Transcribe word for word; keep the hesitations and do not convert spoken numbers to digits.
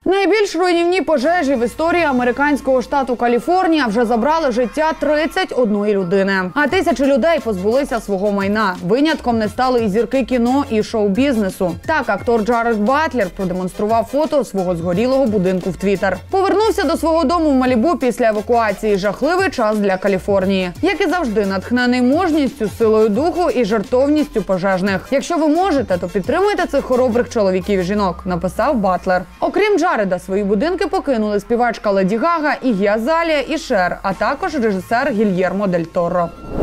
Найбільш руйнівні пожежі в історії американського штату Каліфорнія вже забрали життя тридцять однієї людини. А тисячі людей позбулися свого майна. Винятком не стали і зірки кіно, і шоу-бізнесу. Так, актор Джаред Батлер продемонстрував фото свого згорілого будинку в Твіттер. Повернувся до свого дому в Малібу після евакуації. Жахливий час для Каліфорнії. Як і завжди, натхнений мужністю, силою духу і жертовністю пожежних. Якщо ви можете, то підтримуйте цих хоробрих чоловіків і жінок, написав Батлер. Окрім Джареда, свої будинки покинули співачка Леді Гага, Ігі Азалія і Шер, а також режисер Гільєрмо Дель Торо.